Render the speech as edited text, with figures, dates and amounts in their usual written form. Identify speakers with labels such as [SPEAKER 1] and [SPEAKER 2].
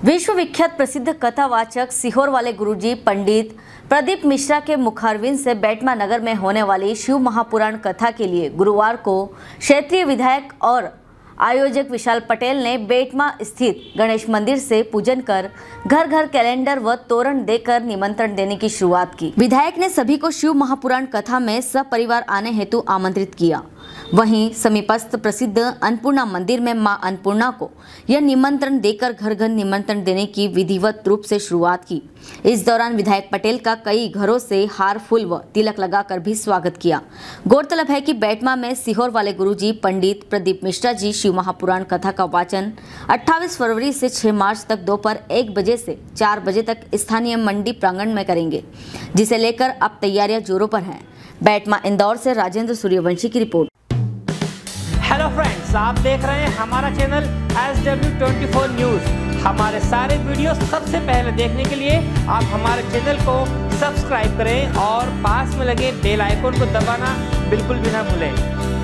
[SPEAKER 1] विश्व विख्यात प्रसिद्ध कथावाचक सीहोर वाले गुरुजी पंडित प्रदीप मिश्रा के मुखारविंद से बेटमा नगर में होने वाली शिव महापुराण कथा के लिए गुरुवार को क्षेत्रीय विधायक और आयोजक विशाल पटेल ने बेटमा स्थित गणेश मंदिर से पूजन कर घर घर कैलेंडर व तोरण देकर निमंत्रण देने की शुरुआत की। विधायक ने सभी को शिव महापुराण कथा में सपरिवार आने हेतु आमंत्रित किया। वहीं समीपस्थ प्रसिद्ध अन्नपूर्णा मंदिर में मां अन्नपूर्णा को यह निमंत्रण देकर घर घर निमंत्रण देने की विधिवत रूप से शुरुआत की। इस दौरान विधायक पटेल का कई घरों से हार फूल व तिलक लगाकर भी स्वागत किया। गौरतलब है कि बेटमा में सीहोर वाले गुरुजी पंडित प्रदीप मिश्रा जी शिव महापुराण कथा का वाचन 28 फरवरी से 6 मार्च तक दोपहर 1 बजे से 4 बजे तक स्थानीय मंडी प्रांगण में करेंगे, जिसे लेकर अब तैयारियां जोरों पर हैं। बेटमा इंदौर से राजेंद्र सूर्यवंशी की रिपोर्ट।
[SPEAKER 2] हेलो फ्रेंड्स, आप देख रहे हैं हमारा चैनल SW24 न्यूज़। हमारे सारे वीडियो सबसे पहले देखने के लिए आप हमारे चैनल को सब्सक्राइब करें और पास में लगे बेल आइकन को दबाना बिल्कुल भी ना भूलें।